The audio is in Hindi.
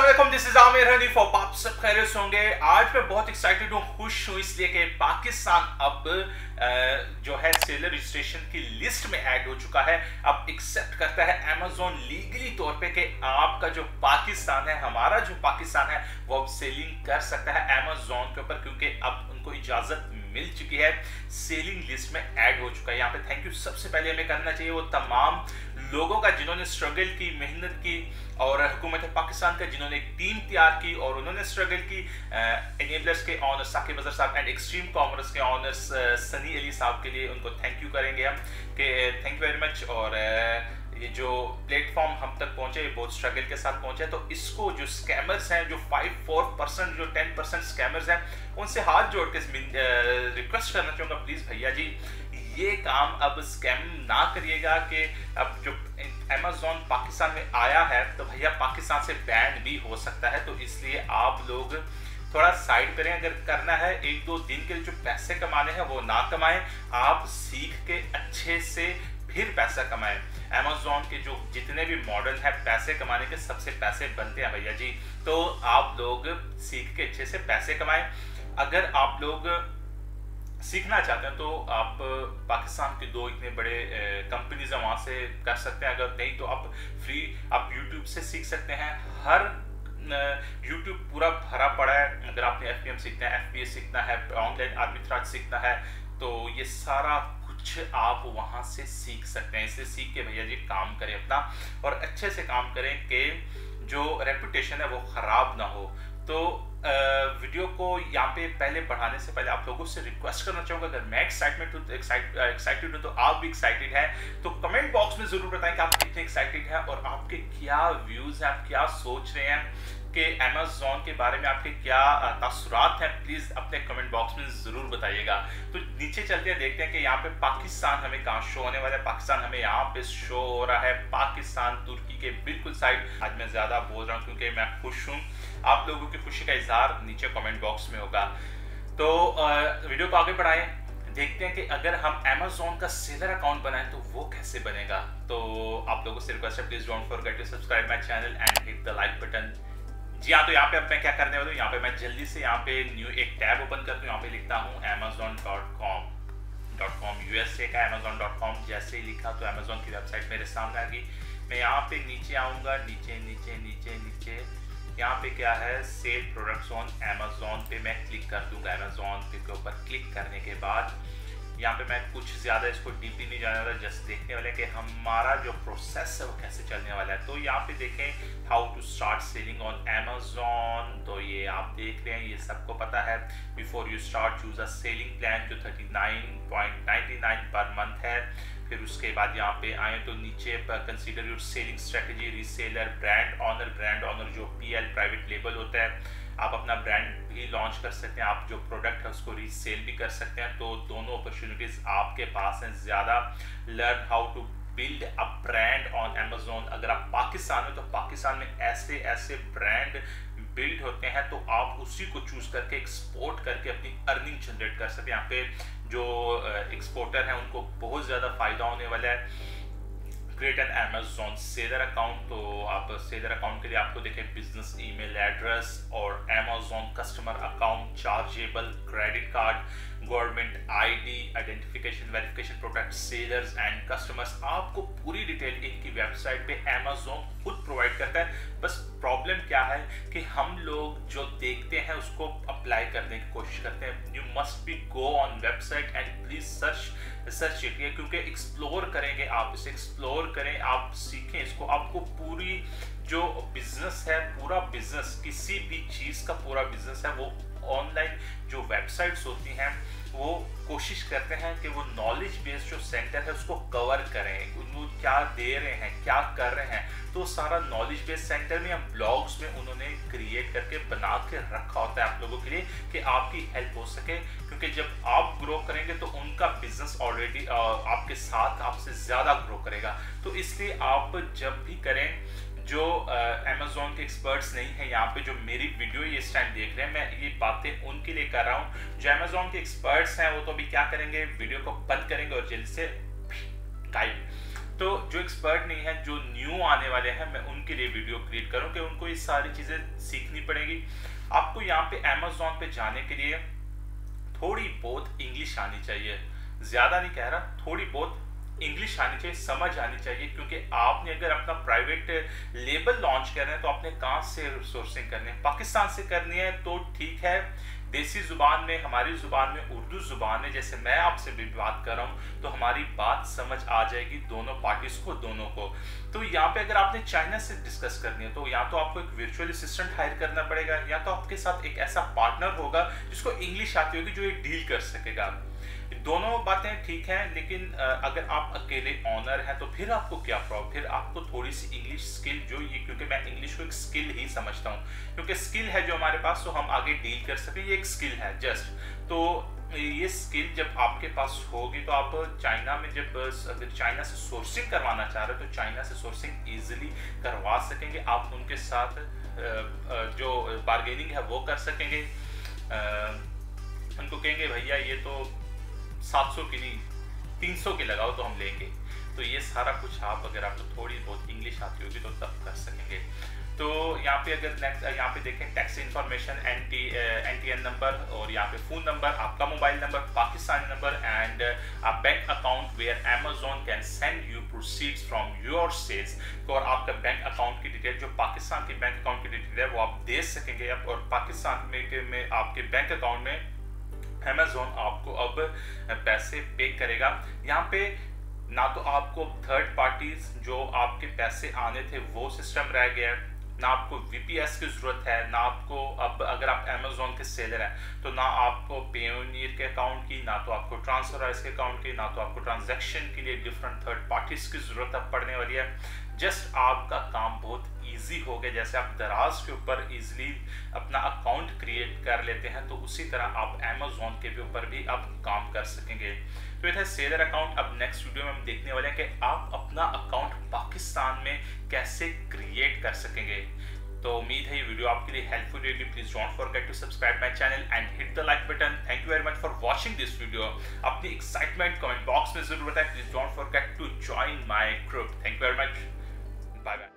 अस्सलाम वालेकुम, दिस इज आमिर हनीफ। आप सब खैरियत से होंगे। आज मैं बहुत एक्साइटेड हूँ, खुश हूँ इसलिए कि पाकिस्तान अब जो है सेलर रजिस्ट्रेशन की लिस्ट में ऐड हो चुका है। अब एक्सेप्ट करता है अमेज़न लीगली तौर पे कि आपका जो पाकिस्तान है, हमारा जो पाकिस्तान है, वो अब सेलिंग कर सकता है अमेज़न के ऊपर, क्योंकि अब उनको इजाजत मिल चुकी है, सेलिंग लिस्ट में ऐड हो चुका है। यहाँ पे थैंक यू सबसे पहले हमें करना चाहिए वो तमाम लोगों का जिन्होंने स्ट्रगल की, मेहनत की, और हुकूमत पाकिस्तान का जिन्होंने एक टीम तैयार की और उन्होंने स्ट्रगल की। एनेबलर्स के honours Saqib Azhar sahab and extreme commerce के ऑनर्स सनी अली साहब के लिए उनको थैंक यू करेंगे हम कि थैंक यू वेरी मच। और ये जो प्लेटफॉर्म हम तक पहुंचे, बहुत स्ट्रगल के साथ पहुंचे, तो इसको जो स्कैमर्स हैं, जो 5-4% जो 10% स्कैमर्स हैं, उनसे हाथ जोड़ के रिक्वेस्ट करना चाहूँगा, प्लीज़ भैया जी ये काम अब स्कैम ना करिएगा कि अब जो अमेज़न पाकिस्तान में आया है तो भैया पाकिस्तान से बैन भी हो सकता है। तो इसलिए आप लोग थोड़ा साइड करें। अगर करना है 1-2 दिन के लिए जो पैसे कमाने हैं वो ना कमाएं, आप सीख के अच्छे से फिर पैसा कमाएं। अमेज़न के जो जितने भी मॉडल है पैसे कमाने के, सबसे पैसे बनते हैं भैया जी। तो आप लोग सीख के अच्छे से पैसे कमाएं। अगर आप लोग सीखना चाहते हैं तो आप पाकिस्तान के 2 इतने बड़े कंपनीज हैं, वहाँ से कर सकते हैं। अगर नहीं तो आप फ्री आप यूट्यूब से सीख सकते हैं। हर यूट्यूब पूरा भरा पड़ा है। अगर आपने FPM सीखना है, FPS सीखना है, ऑनलाइन आर्बिट्राज सीखना है, तो ये सारा कुछ आप वहाँ से सीख सकते हैं। इससे सीख के भैया जी काम करें अपना, और अच्छे से काम करें कि जो रेपुटेशन है वो ख़राब ना हो। तो वीडियो को यहाँ पे पहले बढ़ाने से पहले आप लोगों से रिक्वेस्ट करना चाहूँगा, अगर मैं एक्साइटेड हूँ तो आप भी एक्साइटेड हैं, तो कमेंट बॉक्स में ज़रूर बताएं कि आप कितने एक्साइटेड हैं और आपके क्या व्यूज़ हैं, आप क्या सोच रहे हैं कि अमेज़न के बारे में, आपके क्या तासुरात हैं। प्लीज़ अपने कमेंट बॉक्स में ज़रूर बताइएगा। तो नीचे चलते हैं, देखते हैं कि यहाँ पे पाकिस्तान हमें कहाँ शो होने वाला है। पाकिस्तान हमें यहाँ पे शो हो रहा है पाकिस्तान तुर्की के बिल्कुल साइड। आज मैं ज़्यादा बोल रहा हूँ क्योंकि मैं खुश हूँ। आप लोगों की खुशी का इजहार नीचे कमेंट बॉक्स में होगा। तो वीडियो को आगे बढ़ाएं, देखते हैं कि अगर हम अमेज़न का सेलर अकाउंट बनाएं तो वो कैसे बनेगा। तो आप लोगों से रिक्वेस्ट है, please don't forget to subscribe my channel and hit the like button. जी हाँ, तो यहाँ पे अब मैं क्या करने वाला हूँ, यहाँ पे मैं जल्दी से यहाँ पे न्यू एक टैब ओपन करता हूँ। यहाँ पे लिखता हूँ amazon.com USA का amazon.com। जैसे ही लिखा तो अमेज़न की वेबसाइट मेरे सामने आ गई। मैं यहाँ पे नीचे आऊँगा, नीचे नीचे नीचे नीचे यहाँ पे क्या है, सेल प्रोडक्ट्स ऑन अमेज़न पे मैं क्लिक कर दूंगा। अमेज़न पे के ऊपर क्लिक करने के बाद यहाँ पे मैं कुछ ज़्यादा इसको डीपली नहीं जाने वाला, जस्ट देखने वाले कि हमारा जो प्रोसेस है वो कैसे चलने वाला है। तो यहाँ पे देखें how to start selling on Amazon. तो ये आप देख रहे हैं, ये सबको पता है। Before you start choose a selling plan जो 39.99 पर मंथ है। फिर उसके बाद यहाँ पे आए तो नीचे पर consider your selling strategy, reseller, brand owner जो PL प्राइवेट लेबल होता है, आप अपना ब्रांड भी लॉन्च कर सकते हैं। आप जो प्रोडक्ट है उसको रीसेल भी कर सकते हैं। तो दोनों अपॉर्चुनिटीज आपके पास हैं ज़्यादा। Learn how to build a brand on Amazon. अगर आप पाकिस्तान में, तो पाकिस्तान में ऐसे ऐसे ब्रांड बिल्ड होते हैं, तो आप उसी को चूज करके एक्सपोर्ट करके अपनी अर्निंग जनरेट कर सकते हैं। यहाँ पे जो एक्सपोर्टर हैं उनको बहुत ज़्यादा फायदा होने वाला है। Create an Amazon seller account. तो आप सेलर अकाउंट के लिए आपको देखें बिजनेस ईमेल एड्रेस और Amazon customer account, chargeable credit card, government ID, identification verification, product sellers and customers. आपको पूरी डिटेल इनकी वेबसाइट पे अमेज़न खुद प्रोवाइड करता है। बस प्रॉब्लम क्या है कि हम लोग जो देखते हैं उसको अप्लाई करने की कोशिश करते हैं। You must be go on website and please search it, क्योंकि एक्सप्लोर करेंगे, आप इसे एक्सप्लोर करें, आप सीखें इसको। आपको पूरी जो बिजनेस है, पूरा बिजनेस, किसी भी चीज़ का पूरा बिजनेस है, वो ऑनलाइन जो वेबसाइट्स होती हैं वो कोशिश करते हैं कि वो नॉलेज बेस्ड जो सेंटर है उसको कवर करें। वो क्या दे रहे हैं, क्या कर रहे हैं, तो सारा नॉलेज बेस्ड सेंटर में या ब्लॉग्स में उन्होंने क्रिएट करके बना के रखा होता है आप लोगों के लिए कि आपकी हेल्प हो सके। क्योंकि जब आप ग्रो करेंगे तो उनका बिजनेस ऑलरेडी आपके साथ आपसे ज़्यादा ग्रो करेगा। तो इसलिए आप जब भी करें, जो अमेज़न के एक्सपर्ट्स नहीं हैं यहाँ पे, जो मेरी वीडियो ये इस टाइम देख रहे हैं, मैं ये बातें उनके लिए कर रहा हूँ। जो अमेज़न के एक्सपर्ट्स हैं वो तो अभी क्या करेंगे, वीडियो को बंद करेंगे और जल्दी से गाइड। तो जो एक्सपर्ट नहीं है, जो न्यू आने वाले हैं, मैं उनके लिए वीडियो क्रिएट करूँ कि उनको ये सारी चीज़ें सीखनी पड़ेगी। आपको यहाँ पे अमेज़ॉन पे जाने के लिए थोड़ी बहुत इंग्लिश आनी चाहिए, ज़्यादा नहीं कह रहा, थोड़ी बहुत इंग्लिश आनी चाहिए, समझ आनी चाहिए, क्योंकि आपने अगर अपना प्राइवेट लेबल लॉन्च कर रहे हैं तो आपने कहाँ से सोर्सिंग करनी है, पाकिस्तान से करनी है तो ठीक है, देसी जुबान में, हमारी जुबान में, उर्दू जुबान में, जैसे मैं आपसे भी बात कर रहा हूँ तो हमारी बात समझ आ जाएगी दोनों पार्टीज को, दोनों को। तो यहाँ पे अगर आपने चाइना से डिस्कस करनी है तो या तो आपको एक वर्चुअल असिस्टेंट हायर करना पड़ेगा, या तो आपके साथ एक ऐसा पार्टनर होगा जिसको इंग्लिश आती होगी, जो ये डील कर सकेगा। दोनों बातें ठीक हैं, लेकिन अगर आप अकेले ऑनर हैं तो फिर आपको क्या प्रॉब्लम, फिर आपको थोड़ी सी इंग्लिश स्किल जो ये, क्योंकि मैं इंग्लिश को एक स्किल ही समझता हूँ, क्योंकि स्किल है जो हमारे पास, तो हम आगे डील कर सकें, ये एक स्किल है जस्ट। तो ये स्किल जब आपके पास होगी तो आप चाइना में, जब अगर चाइना से सोर्सिंग करवाना चाह रहे हो तो चाइना से सोर्सिंग ईजिली करवा सकेंगे, आप उनके साथ जो बार्गेनिंग है वो कर सकेंगे, उनको कहेंगे भैया ये तो 700 की नहीं 300 की लगाओ तो हम लेंगे। तो ये सारा कुछ आप, अगर आपको थोड़ी बहुत इंग्लिश आती होगी तो तब कर सकेंगे। तो यहाँ पे अगर नेक्स्ट यहाँ पे देखें, टैक्स इन्फॉर्मेशन, NTN नंबर, और यहाँ पे फ़ोन नंबर, आपका mobile number, Pakistani number, and a bank account where Amazon can send you proceeds from your sales. तो और आपका बैंक अकाउंट की डिटेल, जो पाकिस्तान के बैंक अकाउंट की डिटेल है वो आप दे सकेंगे, और पाकिस्तान में आपके बैंक अकाउंट में अमेज़ॉन आपको अब पैसे पे करेगा। यहाँ पे ना तो आपको थर्ड पार्टीज जो आपके पैसे आने थे वो सिस्टम रह गया है, ना आपको VPS की ज़रूरत है, ना आपको अब अगर आप अमेज़ॉन के सेलर हैं तो ना आपको पेयोनियर के अकाउंट की, ना तो आपको ट्रांसफराइज के अकाउंट की, ना तो आपको ट्रांजैक्शन के लिए डिफरेंट थर्ड पार्टीज की ज़रूरत अब पड़ने वाली है। जस्ट आपका काम बहुत ईजी हो गया, जैसे आप दराज के ऊपर ईजिली अपना अकाउंट क्रिएट कर लेते हैं तो उसी तरह आप अमेज़ॉन के ऊपर भी अब काम कर सकेंगे। तो ये था सेलर अकाउंट। अब नेक्स्ट वीडियो में हम देखने वाले हैं कि आप अपना अकाउंट पाकिस्तान में कैसे क्रिएट कर सकेंगे। तो उम्मीद है ये वीडियो आपके लिए हेल्पफुल रहेगी। Please don't forget to subscribe my channel and hit the like button. Thank you very much for watching this video. अपनी एक्साइटमेंट कमेंट बॉक्स में जरूर बताएं। Please don't forget to join my group. Thank you very much. Bye bye.